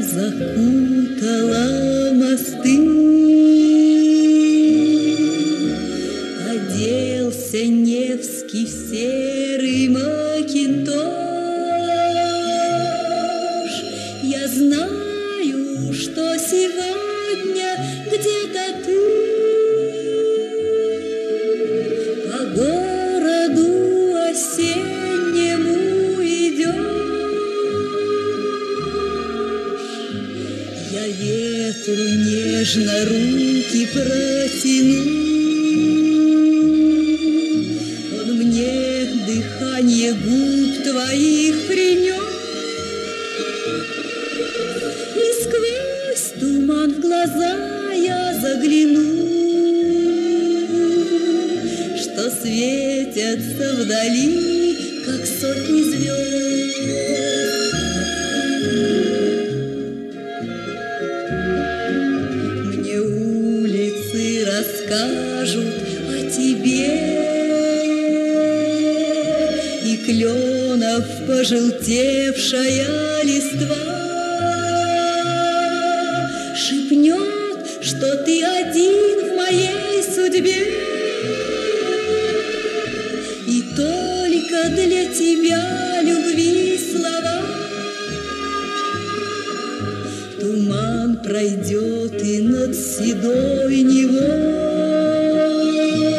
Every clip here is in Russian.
закутала мосты, оделся Невский в серый макинтош. Я знаю, что сегодня где-то ты по городу осеннему идешь. Я ветру нежно руки протяну, он мне дыхание губ твоих принес. И сквозь туман в глаза я загляну, что светятся вдали, как сотни звезд. Мне улицы расскажут о тебе, и кленов пожелтевшая листва шепнет, что ты один в моей судьбе, и только для тебя любви слова. Туман пройдет и над седой Невой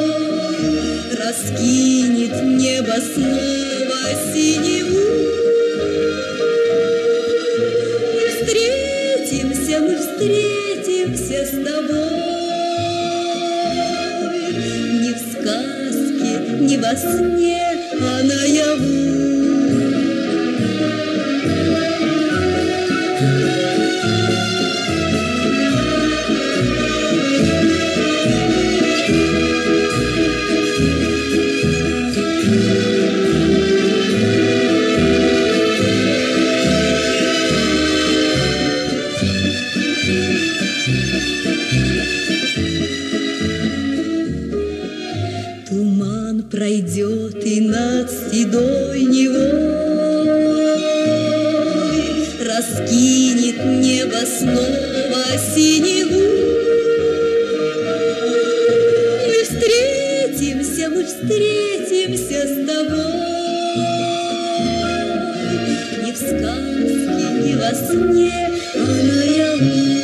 раскинет небо снова синеву. Мы встретимся с тобой не в сказке, не во сне, а наяву. Туман пройдет и над седой Невой раскинет небо снова синеву. Мы встретимся с тобой не в сказке, не во сне, а наяву.